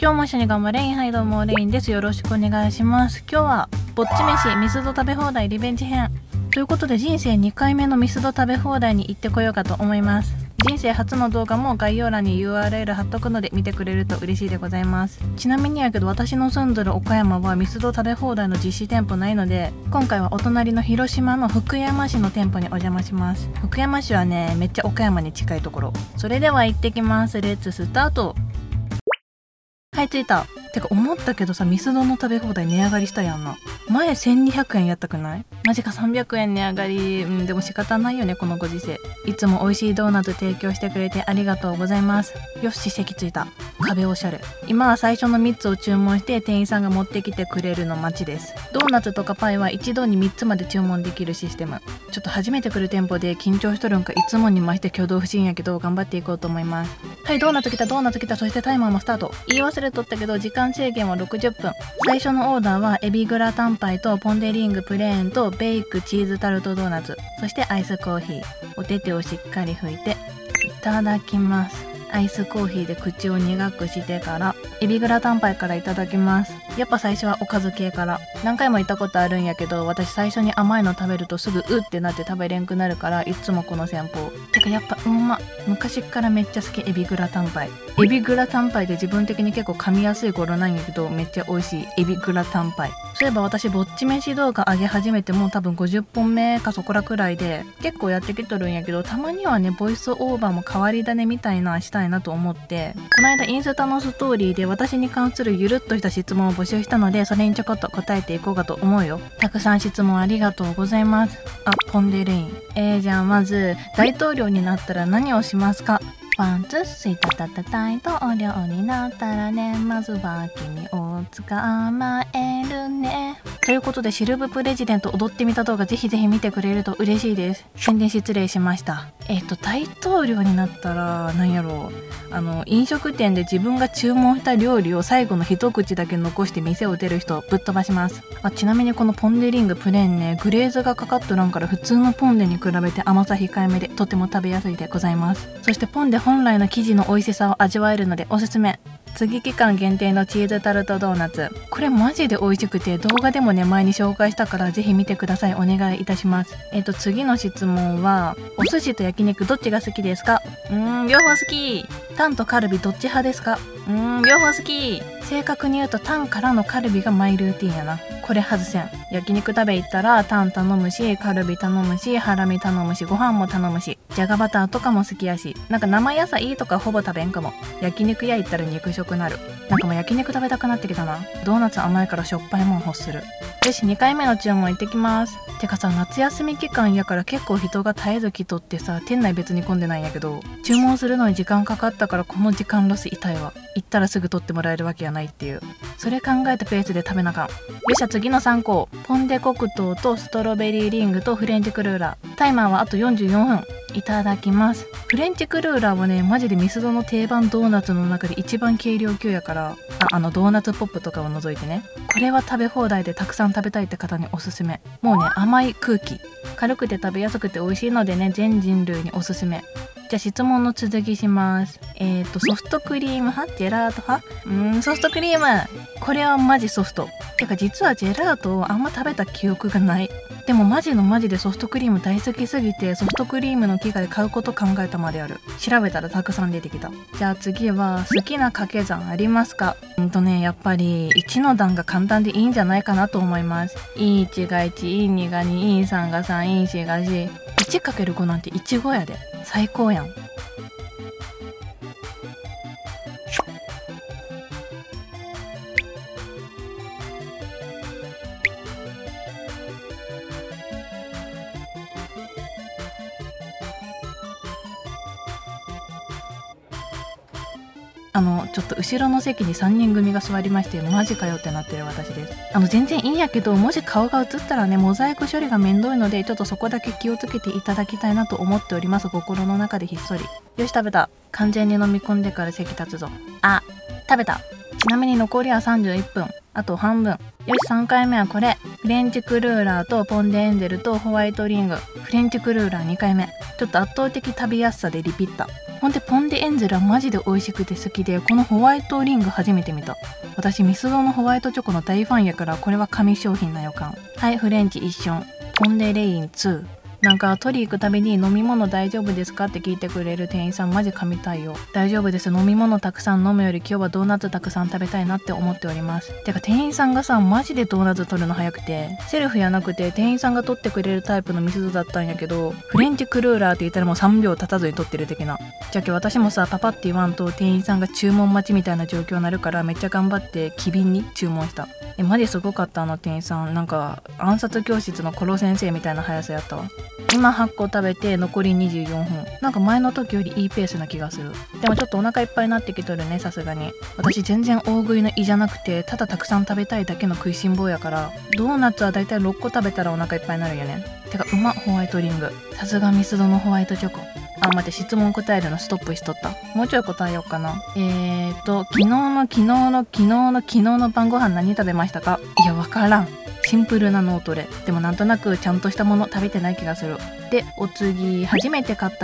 今日も一緒に頑張れ。はい、どうもレインです。よろしくお願いします。今日はぼっち飯ミスド食べ放題リベンジ編ということで、人生2回目のミスド食べ放題に行ってこようかと思います。人生初の動画も概要欄に URL 貼っとくので見てくれると嬉しいでございます。ちなみにやけど、私の住んでる岡山はミスド食べ放題の実施店舗ないので、今回はお隣の広島の福山市の店舗にお邪魔します。福山市はね、めっちゃ岡山に近いところ。それでは行ってきます。レッツスタート。はい、着いた。てか思ったけどさ、ミスドの食べ放題値上がりしたやんな。前1200円やったくない？マジか300円値上がり。でも仕方ないよね、このご時世。いつも美味しいドーナツ提供してくれてありがとうございます。よし、席着いた。壁おしゃれ。今は最初の3つを注文して店員さんが持ってきてくれるの待ちです。ドーナツとかパイは一度に3つまで注文できるシステム。ちょっと初めて来る店舗で緊張しとるんかいつもに増して挙動不審やけど、頑張っていこうと思います。はい、ドーナツ来た、ドーナツ来た。そしてタイマーもスタート。言い忘れとったけど、時間制限は60分。最初のオーダーはエビグラタンパイとポンデリングプレーンとベイクチーズタルトドーナツ、そしてアイスコーヒー。お手手をしっかり拭いていただきます。アイスコーヒーで口を苦くしてからエビグラタンパイからいただきます。やっぱ最初はおかず系から。何回も言ったことあるんやけど、私最初に甘いの食べるとすぐうってなって食べれんくなるから、いつもこの戦法。てかやっぱ昔っからめっちゃ好き、エビグラタンパイ。エビグラタンパイで自分的に結構噛みやすい頃なんやけど、めっちゃ美味しいエビグラタンパイ。そういえば私ぼっち飯動画上げ始めてもう多分50本目かそこらくらいで結構やってきとるんやけど、たまにはねボイスオーバーも変わり種みたいなしたいなと思って、この間インスタのストーリーで私に関するゆるっとした質問を募集したので、それにちょこっと答えていこうかと思うよ。たくさん質問ありがとうございます。ポンデレイン。じゃあまず大統領になったら何をしますか？ワンツースリータタタ大統領になったらね、まずは君を捕まえるね。ということで、シルブプレジデント踊ってみた動画ぜひぜひ見てくれると嬉しいです。宣伝失礼しました。大統領になったら何やろう、飲食店で自分が注文した料理を最後の一口だけ残して店を出る人ぶっ飛ばします。ちなみにこのポンデリングプレーンね、グレーズがかかっとらんから普通のポンデに比べて甘さ控えめでとても食べやすいでございます。そしてポンデ本来の生地の美味しさを味わえるのでおすすめ。次期間限定のチーズタルトドーナツ、これマジで美味しくて、動画でもね前に紹介したからぜひ見てください。お願いいたします。次の質問は、お寿司と焼肉どっちが好きですか？両方好き。タンとカルビどっち派ですか？両方好き。正確に言うとタンからのカルビがマイルーティンやな。これ外せん。焼肉食べ行ったらタン頼むし、カルビ頼むし、ハラミ頼むし、ご飯も頼むし、じゃがバターとかも好きやし、なんか生野菜とかほぼ食べんかも。焼肉屋行ったら肉食なる。なんかもう焼肉食べたくなってきたな。ドーナツ甘いからしょっぱいもん欲する。よし、2回目の注文行ってきます。てかさ、夏休み期間やから結構人が絶えず来とってさ、店内別に混んでないんやけど、注文するのに時間かかったからこの時間ロス痛いわ。行ったらすぐ取ってもらえるわけやないっていう。それ考えたペースで食べなかん。よっしゃ、次の3個。ポンデ黒糖とストロベリーリングとフレンチクルーラー。タイマーはあと44分。いただきます。フレンチクルーラーはね、マジでミスドの定番ドーナツの中で一番軽量級やから、ドーナツポップとかを除いてね、これは食べ放題でたくさん食べたいって方におすすめ。もうね、甘い空気、軽くて食べやすくて美味しいのでね、全人類におすすめ。じゃあ質問の続きします。ソフトクリーム派？ジェラート派？ソフトクリーム。これはマジソフト。てか実はジェラートをあんま食べた記憶がない。でもマジでソフトクリーム大好きすぎて、ソフトクリームの機械買うこと考えたまである。調べたらたくさん出てきた。じゃあ次は、好きな掛け算ありますか？やっぱり1の段が簡単でいいんじゃないかなと思います。E1 が1、E2 が2、E3 が3、E4 が4。1×5 なんて15やで。最高やん。ちょっと後ろの席に3人組が座りまして、マジかよってなってる私です。全然いいんやけど、もし顔が映ったらね、モザイク処理がめんどいので、ちょっとそこだけ気をつけていただきたいなと思っております。心の中でひっそり。よし、食べた。完全に飲み込んでから席立つぞ。食べた。ちなみに残りは31分。あと半分。よし、3回目はこれ。フレンチクルーラーとポンデエンゼルとホワイトリング。フレンチクルーラー2回目。ちょっと圧倒的食べやすさでリピッタ。 ほんでポン・デ・エンゼルはマジで美味しくて好きで、このホワイトリング初めて見た。私ミスドのホワイトチョコの大ファンやから、これは神商品な予感。はい、フレンチ一緒。ポン・デ・レイン2。なんか取り行くたびに飲み物大丈夫ですかって聞いてくれる店員さんマジ神対応。大丈夫です、飲み物たくさん飲むより今日はドーナツたくさん食べたいなって思っております。てか店員さんがさマジでドーナツ取るの早くて、セルフやなくて店員さんが取ってくれるタイプのミスドだったんやけど、フレンチクルーラーって言ったらもう3秒経たずに取ってる的な。じゃけ私もさパパって言わんと店員さんが注文待ちみたいな状況になるから、めっちゃ頑張って機敏に注文した。マジすごかった。あの店員さんなんか暗殺教室のコロ先生みたいな速さやったわ。今8個食べて残り24分。なんか前の時よりいいペースな気がする。でもちょっとお腹いっぱいになってきとるね、さすがに。私全然大食いの胃じゃなくて、ただたくさん食べたいだけの食いしん坊やから、ドーナツはだいたい6個食べたらお腹いっぱいになるよね。てかうま、ホワイトリング。さすがミスドのホワイトチョコ。あ、待って、質問答えるのストップしとった。もうちょい答えようかな。昨日の晩ご飯何食べましたか？いや、わからん。シンプルな脳トレ。でもなんとなくちゃんとしたもの食べてない気がする。で、お次、初めて買った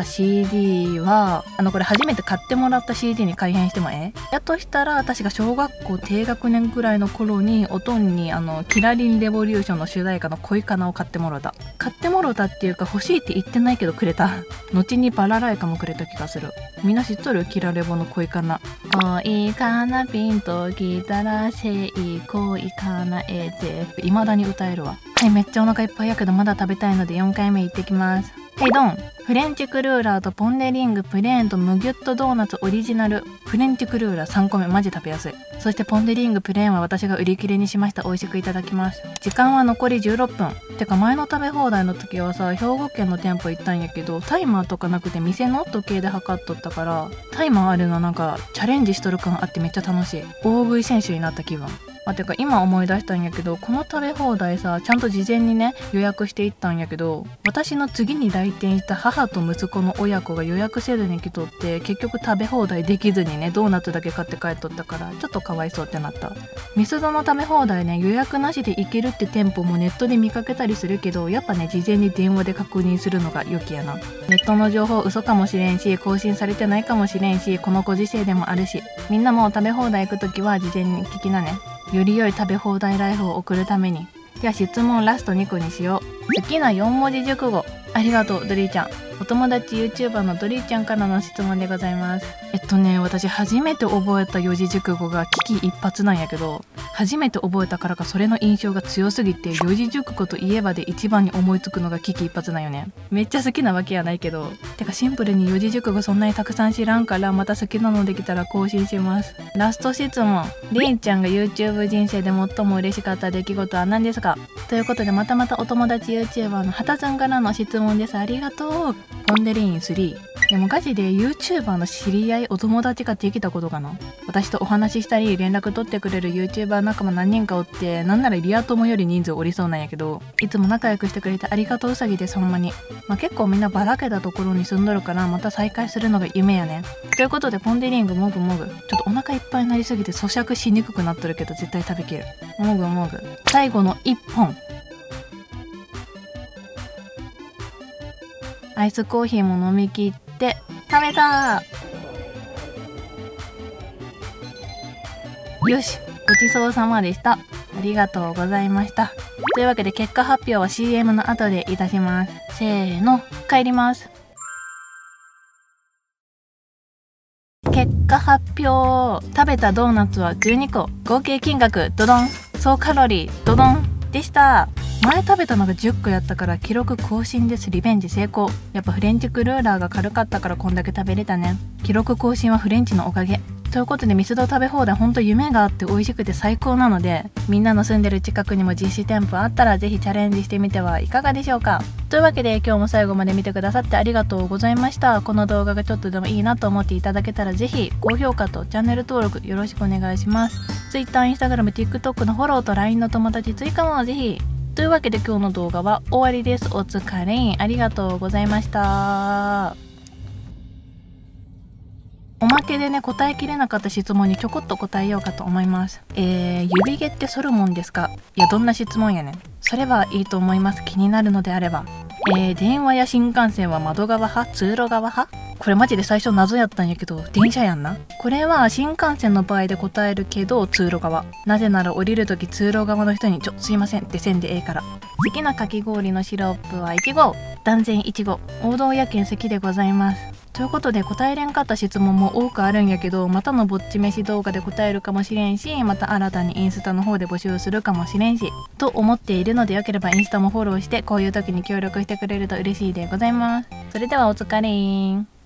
CD は、これ初めて買ってもらった CD に改変してもやとしたら、私が小学校低学年ぐらいの頃に、おとんにキラリンレボリューションの主題歌の恋かなを買ってもろた。買ってもろたっていうか、欲しいって言ってないけどくれた。後にバラライカもくれた気がする。みんな知っとる？キラレボの恋かな。恋かなピンときたらせい恋かなえて。未だに歌えるわ。はい、めっちゃお腹いっぱいやけどまだ食べたいので4回目行ってきます。はい、ドン。フレンチクルーラーとポン・デ・リングプレーンとムギュッとドーナツオリジナル。フレンチクルーラー3個目マジ食べやすい。そしてポン・デ・リングプレーンは私が売り切れにしました。美味しくいただきます。時間は残り16分。てか前の食べ放題の時はさ、兵庫県の店舗行ったんやけど、タイマーとかなくて店の時計で測っとったから、タイマーあるのなんかチャレンジしとる感あってめっちゃ楽しい。大食い選手になった気分。てか今思い出したんやけど、この食べ放題さちゃんと事前にね予約していったんやけど、私の次に来店した母と息子の親子が予約せずに来とって、結局食べ放題できずにねドーナツだけ買って帰っとったから、ちょっとかわいそうってなった。ミスドの食べ放題ね、予約なしで行けるって店舗もネットで見かけたりするけど、やっぱね事前に電話で確認するのが良きやな。ネットの情報嘘かもしれんし、更新されてないかもしれんし、このご時世でもあるし、みんなも食べ放題行くときは事前に聞きなね。より良い食べ放題ライフを送るために。では質問ラスト2個にしよう。好きな4文字熟語。ありがとうドリーちゃん。お友達 YouTuber のドリーちゃんからの質問でございます。私初めて覚えた四字熟語が危機一髪なんやけど、初めて覚えたからかそれの印象が強すぎて、四字熟語といえばで一番に思いつくのが危機一髪なんよね。めっちゃ好きなわけやないけど、てかシンプルに四字熟語そんなにたくさん知らんから、また好きなのできたら更新します。ラスト質問。りんちゃんが YouTube 人生で最も嬉しかった出来事は何ですか？ということでまたお友達 YouTuber のはたさんからの質問です。ありがとう。ポン・デ・リーン3。でもガチで YouTuber の知り合いお友達ができたことかな。私とお話ししたり連絡取ってくれる YouTuber 仲間何人かおって、なんならリア友より人数おりそうなんやけど、いつも仲良くしてくれてありがとううさぎです。ほんまに。結構みんなばらけたところに住んどるから、また再会するのが夢やね。ということでポン・デ・リングもぐもぐ。ちょっとお腹いっぱいになりすぎて咀嚼しにくくなっとるけど絶対食べきる。もぐもぐ。最後の1本。アイスコーヒーも飲み切って食べた。よし、ごちそうさまでした。ありがとうございました。というわけで結果発表は CM の後でいたします。せーの、帰ります。結果発表。食べたドーナツは12個。合計金額ドドン。総カロリードドンでした。前食べたのが10個やったから記録更新です。リベンジ成功。やっぱフレンチクルーラーが軽かったからこんだけ食べれたね。記録更新はフレンチのおかげ。ということでミスド食べ放題ほんと夢があって美味しくて最高なので、みんなの住んでる近くにも実施店舗あったらぜひチャレンジしてみてはいかがでしょうか。というわけで今日も最後まで見てくださってありがとうございました。この動画がちょっとでもいいなと思っていただけたらぜひ高評価とチャンネル登録よろしくお願いします。Twitter、Instagram、TikTok のフォローと LINE の友達追加もぜひ。というわけで今日の動画は終わりです。お疲れ。ありがとうございました。おまけでね、答えきれなかった質問にちょこっと答えようかと思います。指毛って剃るもんですか？いや、どんな質問やねん。それはいいと思います。気になるのであれば。 電話や新幹線は窓側派通路側派？これマジで最初謎やったんやけど、電車やんな。これは新幹線の場合で答えるけど通路側。なぜなら降りるとき通路側の人にすいませんってせんでええから。好きなかき氷のシロップはいちご。断然いちご。王道やけん好きでございます。ということで答えれんかった質問も多くあるんやけど、またのぼっち飯動画で答えるかもしれんし、また新たにインスタの方で募集するかもしれんしと思っているので、よければインスタもフォローしてこういう時に協力してくれると嬉しいでございます。それではお疲れー。